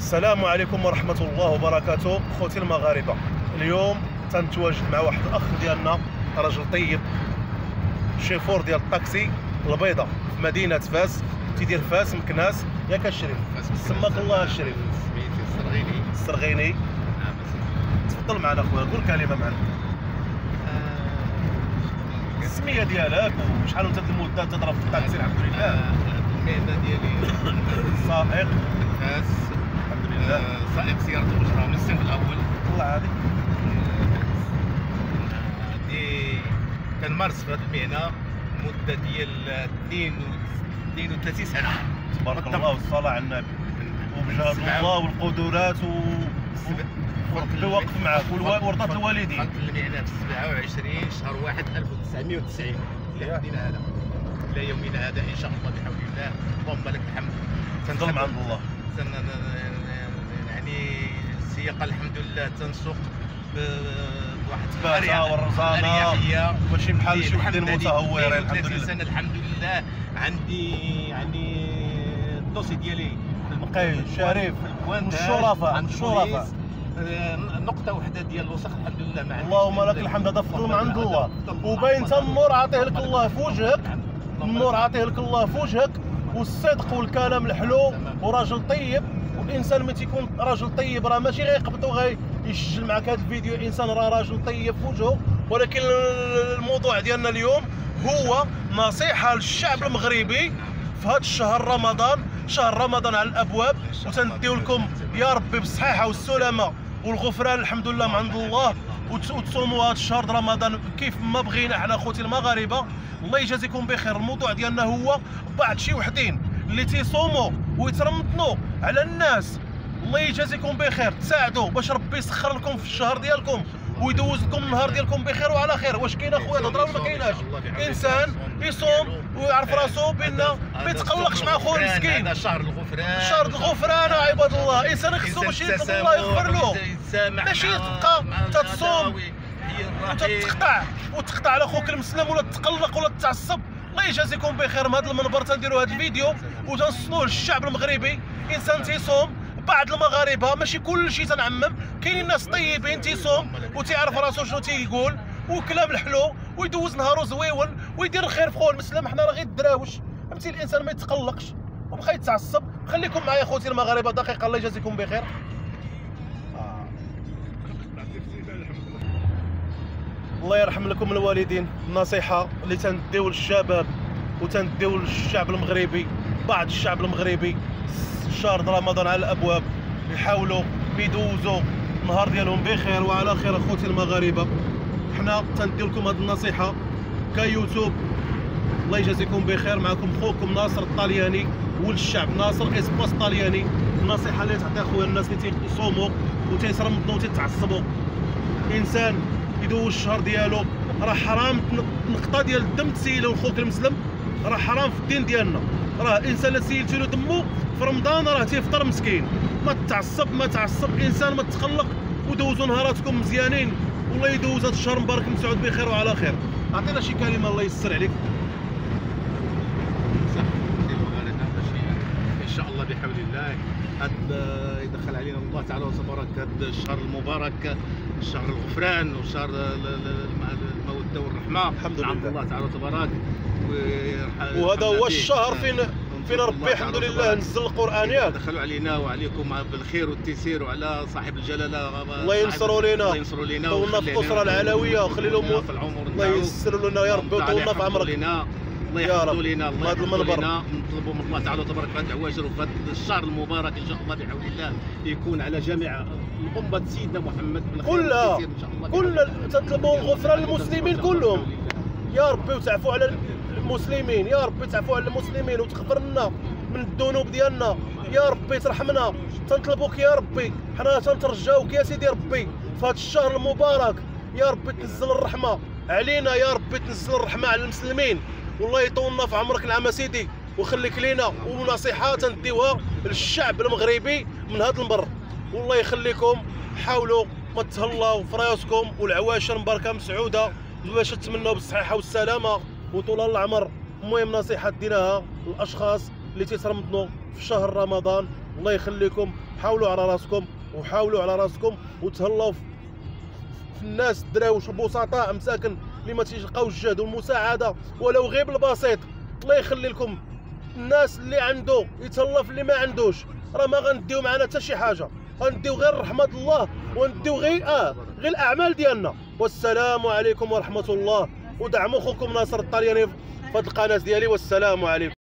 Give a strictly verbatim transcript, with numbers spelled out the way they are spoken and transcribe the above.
السلام عليكم ورحمة الله وبركاته. خوتي المغاربة، اليوم تنتواجد مع واحد الاخ ديالنا، رجل طيب، شيفور ديال الطاكسي البيضة في مدينة فاس، تيدير فاس مكناس. ياك الشريف؟ سماك الله الشريف. سميتي السرغيني. السرغيني. نعم. تفضل معنا خويا، قول كلمة معنا. السمية ديالك وشحال وانت المدة تضرب في الطاكسي؟ الحمد لله. المهنة ديالي سائق فاس، الحمد لله. سائق سيارة الأجرة من الصنف الأول. الله عادي. عندي كنمارس في هذه المهنة مدة ديال اثنين وثلاثين سنة. تبارك الله والصلاة على النبي، وبجهد الله والقدرات و وربي واقف معاك ورضات الوالدين. دخلت المهنة في سبعة وعشرين شهر واحد ألف وتسعمائة وتسعين إلى يومنا هذا، إلى يومنا هذا إن شاء الله بحول الله. اللهم لك الحمد. تنظلم عند الله. يعني السياقة الحمد لله تنسوق بواحد البهجة والرزانة، ماشي بحال شي وحدين متهورين. الحمد لله. سنة الحمد لله. عندي يعني الدوسي ديالي نقي شريف والشرفاء الشرفاء. نقطة واحدة ديال الوسخ الحمد لله. مع اللهم لك الحمد، هذا فضل من عند الله. وباين حتى النور عاطيه لك الله في وجهك، النور عاطيه لك الله في وجهك، والصدق والكلام الحلو، وراجل طيب. والانسان ملي تيكون راجل طيب راه ماشي غيقبض وغي يسجل معك هذا الفيديو، الانسان راه راجل طيب في وجهه. ولكن الموضوع ديالنا اليوم هو نصيحة للشعب المغربي في هذا الشهر رمضان، شهر رمضان على الابواب، وتنديو لكم يا ربي بالصحيحة والسلامة والغفران الحمد لله من عند الله، وتصوموا هذا الشهر رمضان كيف ما بغينا حنا خوتي المغاربه. الله يجازيكم بخير. الموضوع ديالنا هو بعض شي وحدين اللي تيصوموا ويترمطنوا على الناس. الله يجازيكم بخير، تساعدوا باش ربي يسخر لكم في الشهر ديالكم ويدوز لكم النهار ديالكم بخير وعلى خير. واش كاين اخويا الهضره ولا ما كايناش؟ انسان يصوم ويعرف راسو بان ما يتقلقش مع خويا المسكين. هذا شهر الغفران، شهر الغفران عباد الله. انسان خصو باش يطلب الله يغفر له، ماشي تبقى تتصوم وتتقطع وتقطع على خوك المسلم ولا تتقلق ولا تتعصب. الله يجازيكم بخير. من هذا المنبر تنديروا هذا الفيديو وتنصلوه للشعب المغربي. انسان تيصوم، بعض المغاربه ماشي كل شيء تنعمم، كاينين ناس طيبين تيصوم وتيعرف راسو شنو تيقول وكلام الحلو ويدوز نهارو زويون ويدير الخير في خوه المسلم. حنا راه غير الدراوش، فهمتي؟ الانسان ما يتقلقش وبقى يتعصب. خليكم معايا خوتي المغاربه دقيقه. الله يجازيكم بخير. آه. الله يرحم لكم الوالدين. النصيحه اللي تنديو للشباب وتنديو للشعب المغربي، بعض الشعب المغربي، شهر رمضان على الابواب، يحاولوا يدوزوا النهار ديالهم بخير وعلى خير. اخوتي المغاربه، حنا تندير لكم هذه النصيحه كيوتيوب. الله يجازيكم بخير. معكم خوكم ناصر الطلياني والشعب ناصر اسباس طلياني. النصيحه اللي تعطي اخويا الناس اللي تيصوموا وتيترمضوا وتيتعصبوا، انسان يدوز الشهر ديالو، راه حرام نقطه ديال الدم تسيلو لخوك المسلم، راه حرام في الدين ديالنا. راه الانسان اللي سيلتي له دمو في رمضان راه تيفطر مسكين. ما تعصب ما تعصب انسان، ما تقلق، ودوزوا نهاراتكم مزيانين. والله يدوز هذا الشهر مبارك مسعود بخير وعلى خير. اعطينا شي كلمه الله يسر عليك. ان شاء الله بحول الله هذا يدخل علينا الله تعالى وتبارك هذا الشهر المبارك، شهر الغفران وشهر الموده والرحمه. الحمد لله. الله تعالى وتبارك. وهذا هو الشهر فين فين ربي الحمد لله نزل القران. ياك دخلوا علينا وعليكم بالخير والتيسير، وعلى صاحب الجلاله الله ينصروا لينا، الله ينصروا لينا، طولنا في الاسره العلويه وخلي لهم في العمر. الله ييسر لنا يا ربي وطولنا في عمرك. الله يحفظوا لنا، الله هذا المنبر نطلبوا من الله تعالى وتبارك هذا العواجر وفي هذا الشهر المبارك ان شاء الله بحول الله يكون على جميع الامه سيدنا محمد بالخير كلها ان شاء الله. كل تطلبوا الغفران للمسلمين كلهم يا ربي، وتعفوا على المسلمين يا ربي، تعفوا على المسلمين وتغفر لنا من الذنوب ديالنا يا ربي، ترحمنا. تنطلبوك يا ربي، حنا تنترجاوك يا سيدي ربي في هذا الشهر المبارك يا ربي تنزل الرحمه علينا، يا ربي تنزل الرحمه على المسلمين. والله يطولنا في عمرك العام سيدي ويخليك لينا. ونصيحه تنديوها للشعب المغربي من هذا المبر، والله يخليكم حاولوا ما تهلاو في راسكم والعواشر مباركه مسعوده باش تتمنوا بالصحه والسلامه وطول العمر. المهم نصيحه ديناها للاشخاص اللي تيترمضنوا في شهر رمضان الله يخليكم حاولوا على راسكم وحاولوا على راسكم وتهلاو في الناس الدراوي البسطاء مساكن اللي ما تيلقاوش الجهد والمساعده ولو غير بالبسيط. الله يخلي لكم الناس اللي عنده يتهلا في اللي ما عندوش، راه ما غنديو معنا حتى شي حاجه، غنديو غير رحمه الله ونديو غير اه غير الاعمال ديالنا. والسلام عليكم ورحمه الله، ودعموا خوكم ناصر الطلياني في هذه القناه ديالي. والسلام عليكم.